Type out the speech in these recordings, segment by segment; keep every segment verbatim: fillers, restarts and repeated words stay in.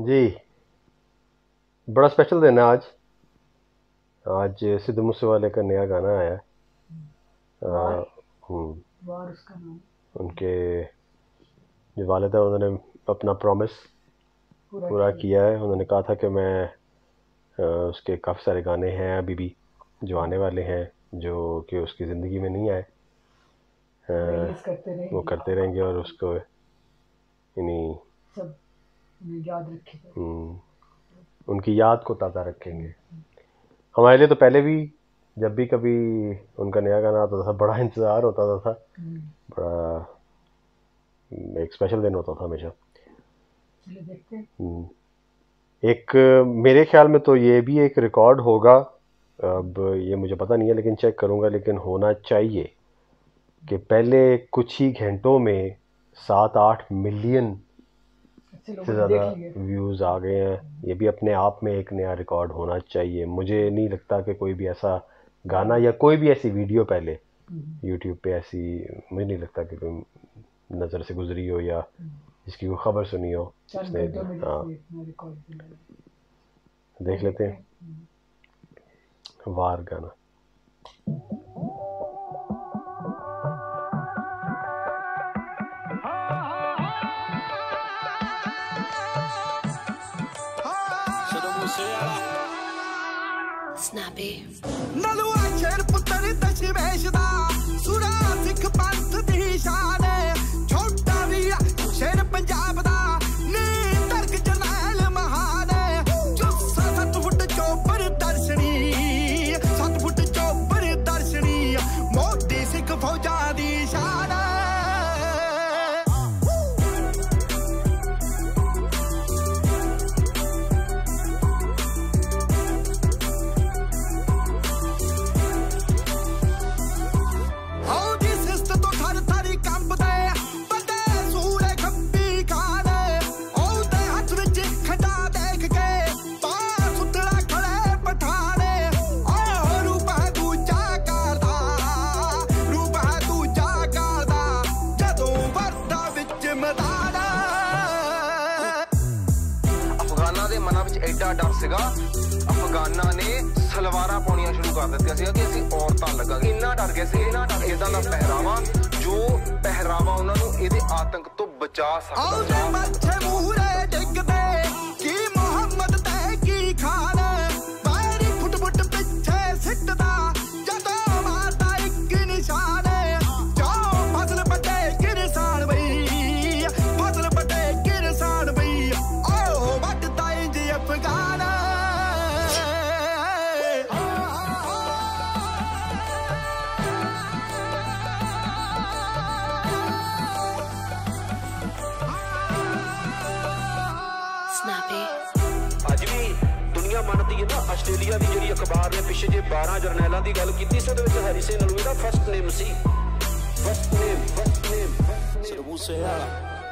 जी, बड़ा स्पेशल दिन है आज। आज सिद्धू मूसेवाले का नया गाना आया है। वार आ, हम्म, वार उसका नाम उनके जो वालिद है उन्होंने अपना प्रॉमिस पूरा पूरा किया। किया है। उन्होंने कहा था कि मैं आ, उसके काफ़ी सारे गाने हैं अभी भी जो आने वाले हैं, जो कि उसकी ज़िंदगी में नहीं आए। आ, रिलीज करते वो रहेंगे, करते रहेंगे और उसको इन्हीं सब उन्हें याद रखेगा। हम्म, उनकी याद को ताज़ा रखेंगे। हमारे लिए तो पहले भी जब भी कभी उनका नया गाना आता था बड़ा इंतज़ार होता था। बड़ा एक स्पेशल दिन होता था हमेशा। चलिए देखते हैं। हम्म, एक मेरे ख्याल में तो ये भी एक रिकॉर्ड होगा। अब ये मुझे पता नहीं है लेकिन चेक करूंगा, लेकिन होना चाहिए कि पहले कुछ ही घंटों में सात आठ मिलियन अच्छे से लोगों ने ज़्यादा देख लिए। व्यूज़ आ गए हैं। ये भी अपने आप में एक नया रिकॉर्ड होना चाहिए। मुझे नहीं लगता कि कोई भी ऐसा गाना या कोई भी ऐसी वीडियो पहले यूट्यूब पे ऐसी, मुझे नहीं लगता कि कोई नज़र से गुजरी हो या जिसकी कोई खबर सुनी हो चंद जिसने। घंटों में हाँ, जिसने इतना रिकॉर्ड बनाया। चलिए देख लेते देखते हैं हैं। वार गाना। Snappy. ਨਲੂਆ ਸ਼ੇਰ ਪੁੱਤਰ ਦਸ਼ਮੇਸ਼ ਦਾ ਸੁਰਾ ਸਿੱਖ ਪੰਥ ਦੀ ਸ਼ਾਨ ਛੋਟਾ ਵੀ ਸ਼ੇਰ ਪੰਜਾਬ ਦਾ ਨੀ ਤਰਕ ਜਰਨੈਲ ਮਹਾਨ ਜੋ ਸੱਤ ਫੁੱਟ ਚੋਪਰ ਦਰਸ਼ਨੀ ਸੱਤ ਫੁੱਟ ਚੋਪਰ ਦਰਸ਼ਨੀ ਮੋਢੀ ਸਿੱਖ ਫੌਜਾਂ ਦੀ ਸ਼ਾਨ डर सीगा अफगाना ने सलवारा पाउणियां शुरू कर दित्तियां सीगा कि असीं औरतां लगांगे। इन्ना डर गए सी इन्ना इदां दा पहरावा जो पहरावा उन्हां नूं इहदे आतंक तो बचा सकदा। ਆਸਟ੍ਰੇਲੀਆ ਦੀ ਜਿਹੜੀ ਅਖਬਾਰ ਨੇ ਪਿੱਛੇ ਜੇ ਬਾਰਾਂ ਜਰਨੈਲਾਂ ਦੀ ਗੱਲ ਕੀਤੀ ਸੀ ਉਹਦੇ ਵਿੱਚ ਹਰੀ ਸਿੰਘ ਨਲੂਏ ਦਾ ਫਸਟ ਨੇਮ ਸੀ। First name first name Sidhu Moosewala.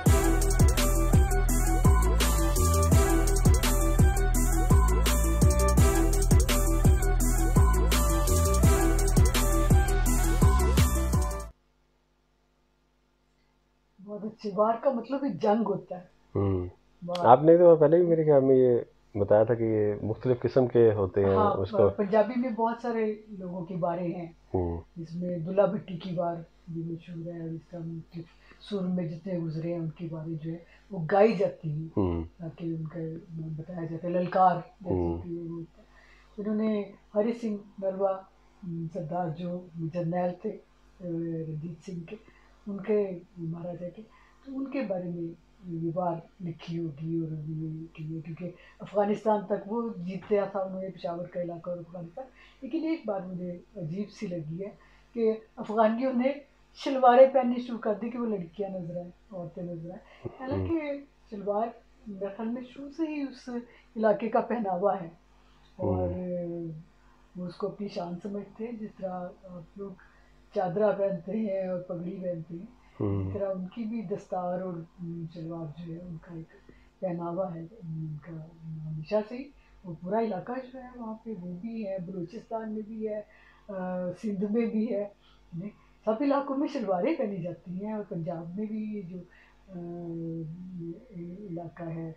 बहुत अच्छी। वार का मतलब ही जंग होता है। हम्म आपने तो पहले भी मेरे ख्याल में ये बताया था कि ये मुख्तलिफ किस्म के होते हैं। हाँ, उसको पंजाबी में बहुत सारे लोगों की बारें हैं। इसमें दुल्ला भट्टी की बार भी मशहूर है। इसका सुर में जितने गुजरे हैं उनकी बारें जो है वो गाई जाती हैं ताकि उनका बताया जाता है। ललकार उन्होंने हरि सिंह नलवा सरदार जो जर्नैल थे रंजीत सिंह के, उनके महाराजा के, तो उनके बारे में ये बार लिखी होगी और की है क्योंकि अफ़गानिस्तान तक वो जीतया था उन्होंने, पेशावर का इलाका और अफ़गानिस्तान। लेकिन एक बात मुझे अजीब सी लगी है कि अफ़गानियों ने शलवारें पहननी शुरू कर दी कि वो लड़कियां नजर आए, औरतें नजर आए। हालांकि शलवार मेरे ख्याल में शुरू से ही उस इलाके का पहनावा है और वो उसको अपनी शान समझते हैं। जिस तरह आप लोग चादरा पहनते हैं और पगड़ी पहनते हैं, इस तरह उनकी भी दस्तार और शलवार जो है उनका एक पहनावा है उनका हमेशा से ही। वो पूरा इलाका जो है वहाँ पे वो भी है, बलूचिस्तान में भी है, सिंध में भी है, सब इलाकों में शलवारें पहनी जाती हैं। और पंजाब में भी जो इलाका है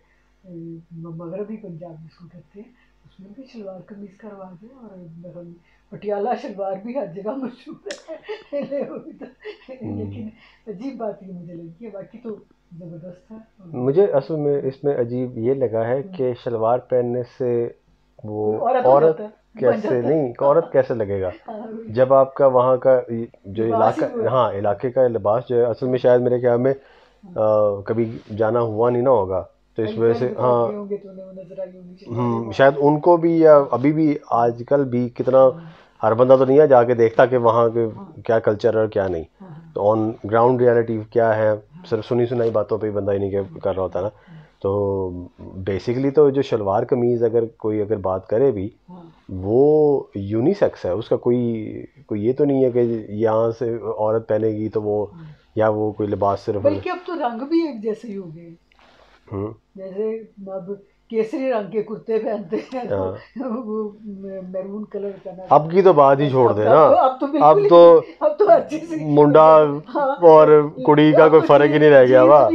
मगरबी पंजाब जिसको कहते हैं, उसमें भी शलवार कमीज का रवाज है। और पटियाला शलवार भी हर जगह मशहूर है। लेकिन अजीब बात ये मुझे लगी है, बाकी तो ज़बरदस्त है। मुझे असल में इसमें अजीब ये लगा है कि शलवार पहनने से वो औरत औरत कैसे नहीं औरत कैसे लगेगा जब आपका वहाँ का जो इलाका, हाँ इलाके का लिबास जो है, असल में शायद मेरे ख्याल में आ, कभी जाना हुआ नहीं ना होगा, तो इस वजह से हाँ हम्म शायद उनको भी, या अभी भी आजकल भी कितना हर बंदा तो नहीं है जाके देखता कि वहाँ के क्या कल्चर है और क्या नहीं, तो ऑन ग्राउंड रियलिटी क्या है सिर्फ सुनी सुनाई बातों पे बंदा ही नहीं कर रहा होता ना। तो बेसिकली तो जो शलवार कमीज़ अगर कोई अगर बात करे भी वो यूनिसेक्स है, उसका कोई कोई ये तो नहीं है कि यहाँ से औरत पहनेगी तो वो, या वो कोई लिबास सिर्फ, बल्कि अब तो रंग भी एक जैसे ही हो गए। जैसे अब केसरी रंग के कुर्ते पहनते हैं, वो मैरून कलर का। अब की तो बात ही छोड़ दे ना, अब तो अब तो अब तो अच्छी सी मुंडा और कुड़ी का कोई फर्क ही नहीं रह गया। वाह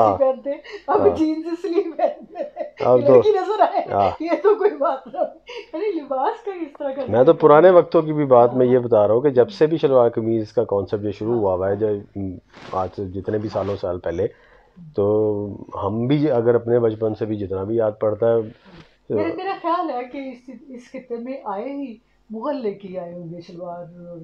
अब जीन्स इसलिए पहनते हैं अब तो नजर आए, ये तो कोई बात नहीं, लिबास का इस तरह का। मैं तो पुराने वक्तों की भी बात मैं ये बता रहा हूँ कि जब से भी शलवार कमीज का कॉन्सेप्ट जो शुरू हुआ हुआ है, जो आज से जितने भी सालों साल पहले, तो हम भी अगर अपने बचपन से भी जितना भी याद पड़ता है, तो मेरा, मेरा ख्याल है कि इस इस खित्ते में आए ही मुगल लेके आए होंगे शलवार,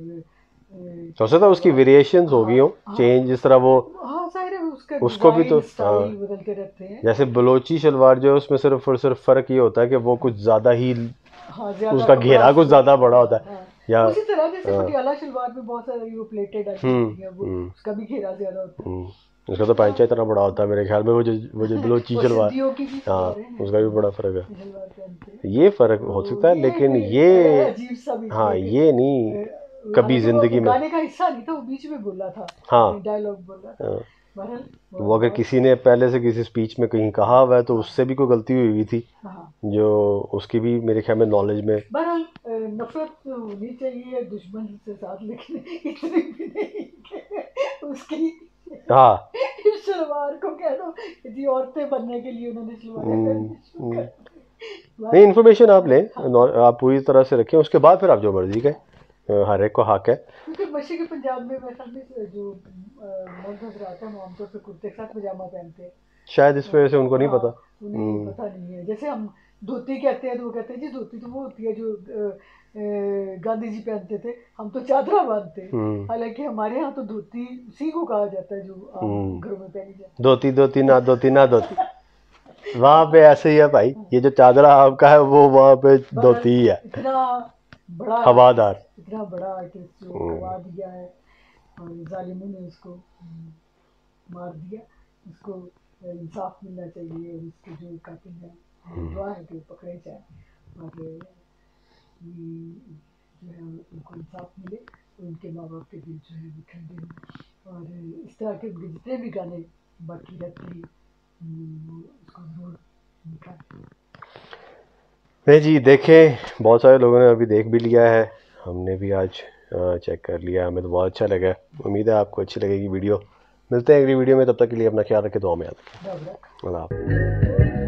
और हो सकता है उसकी वेरिएशंस हो गई हो चेंज, जिस तरह वो हाँ सारे उसका उसको भी तो स्टाइल बदलते रहते हैं। जैसे बलोची शलवार जो है उसमें सिर्फ और सिर्फ फर्क ये होता है कि वो कुछ ज्यादा ही हाँ, उसका घेरा कुछ ज्यादा बड़ा होता है, हाँ, या उसी तरह जैसे पटियाला शलवार में बहुत सारे वो प्लेटेड आती है, वो उसका भी घेरा ज्यादा होता है, उसका तो पैंचा इतना बड़ा होता है मेरे ख्याल में, वो जो वो जो बलोची शलवार हाँ उसका भी बड़ा फर्क है, ये फर्क हो सकता है। लेकिन ये हाँ ये नहीं कभी जिंदगी में गाने का हिस्सा नहीं था, वो बीच में बोला था, हाँ डायलॉग बोला था। वो अगर किसी ने पहले से किसी स्पीच में कहीं कहा हुआ है तो उससे भी कोई गलती हुई हुई थी, जो उसकी भी मेरे ख्याल में नॉलेज में। बहरहाल नफरत होनी चाहिए दुश्मन से साथ, लेकिन इतनी भी नहीं उसकी हाँ शलवार को कह दो कि औरतें बनने के लिए उन्होंने शलवार। नहीं इन्फॉर्मेशन आप लें, आप पूरी तरह से रखें, उसके बाद फिर आप जो मर्जी कहें, हर एक को हक है। क्योंकि मशरक़ी पंजाब में वैसा जो मर्द हज़रात हैं आमतौर पर कुर्ते के साथ पजामा पहनते हैं, शायद इस वजह से उनको नहीं पता, उन्हें पता नहीं है। जैसे हम धोती कहते हैं तो वो कहते हैं जी धोती तो वो होती है जो गांधी जी पहनते थे, हम तो चादरा बांधते हैं। हालांकि हमारे यहाँ तो धोती उसी को कहा जाता है जो घरों में पहनी जाती है। धोती धोती ना धोती ना धोती वहाँ पे ऐसे ही है भाई, ये जो चादरा आपका है वो वहाँ पे धोती ही है। इतना बड़ा हवादार, इतना बड़ा आर्टिस्ट जो गवा दिया है और जालिमों ने उसको मार दिया, उसको इंसाफ मिलना चाहिए, और उसके जो कातिल हैं दुआ है कि वो पकड़े जाए, और जो है उनको इंसाफ मिले, तो उनके माँ बाप के दिल जो है वो ठंडे हों, और इस तरह के उनके जितने भी गाने बाकी रहते हैं उसको जरूर निकालें। नहीं जी देखें, बहुत सारे लोगों ने अभी देख भी लिया है, हमने भी आज चेक कर लिया, हमें तो बहुत अच्छा लगा। उम्मीद है आपको अच्छी लगेगी वीडियो। मिलते हैं अगली वीडियो में, तब तक के लिए अपना ख्याल रखें, दुआ में याद रखें। अल्लाह हाफ़िज़।